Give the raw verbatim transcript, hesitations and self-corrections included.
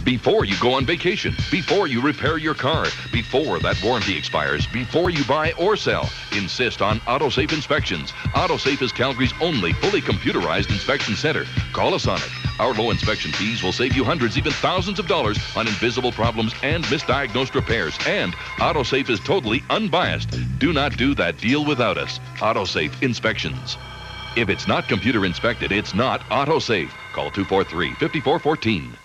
Before you go on vacation, before you repair your car, before that warranty expires, before you buy or sell, insist on AutoSafe inspections. AutoSafe is Calgary's only fully computerized inspection center. Call us on it. Our low inspection fees will save you hundreds, even thousands of dollars on invisible problems and misdiagnosed repairs. And AutoSafe is totally unbiased. Do not do that deal without us. AutoSafe Inspections. If it's not computer inspected, it's not AutoSafe. Call two four three, five four one four.